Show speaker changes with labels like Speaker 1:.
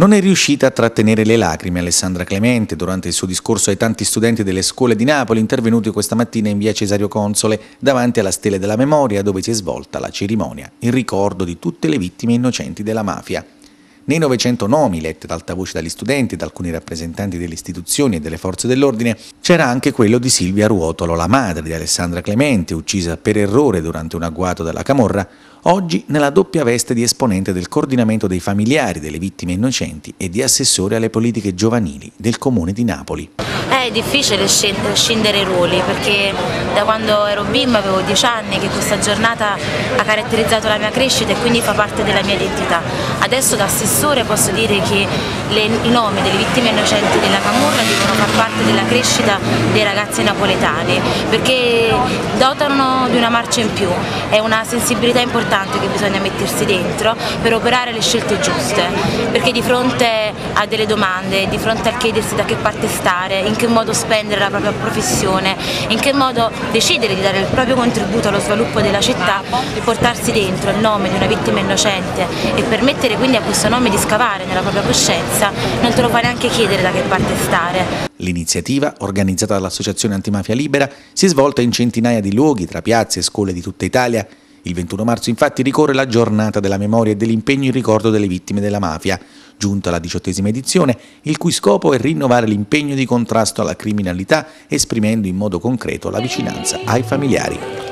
Speaker 1: Non è riuscita a trattenere le lacrime Alessandra Clemente durante il suo discorso ai tanti studenti delle scuole di Napoli intervenuti questa mattina in via Cesario Console davanti alla Stele della Memoria dove si è svolta la cerimonia in ricordo di tutte le vittime innocenti della mafia. Nei 900 nomi letti ad alta voce dagli studenti e da alcuni rappresentanti delle istituzioni e delle forze dell'ordine c'era anche quello di Silvia Ruotolo, la madre di Alessandra Clemente, uccisa per errore durante un agguato della camorra, oggi nella doppia veste di esponente del coordinamento dei familiari delle vittime innocenti e di assessore alle politiche giovanili del Comune di Napoli.
Speaker 2: È difficile scindere i ruoli perché da quando ero bimba, avevo 10 anni, che questa giornata ha caratterizzato la mia crescita e quindi fa parte della mia identità. Adesso da assessore posso dire che i nomi delle vittime innocenti della camorra devono far parte della crescita dei ragazzi napoletani perché dotano di una marcia in più, è una sensibilità importante che bisogna mettersi dentro per operare le scelte giuste, perché di fronte a delle domande, di fronte al chiedersi da che parte stare, in che modo spendere la propria professione, in che modo decidere di dare il proprio contributo allo sviluppo della città, portarsi dentro il nome di una vittima innocente e permettere quindi a questo nome di scavare nella propria coscienza, non te lo fai neanche chiedere da che parte stare.
Speaker 1: L'iniziativa, organizzata dall'Associazione Antimafia Libera, si è svolta in centinaia di luoghi tra piazze e scuole di tutta Italia. Il 21 marzo infatti ricorre la giornata della memoria e dell'impegno in ricordo delle vittime della mafia, giunta alla 18ª edizione, il cui scopo è rinnovare l'impegno di contrasto alla criminalità, esprimendo in modo concreto la vicinanza ai familiari.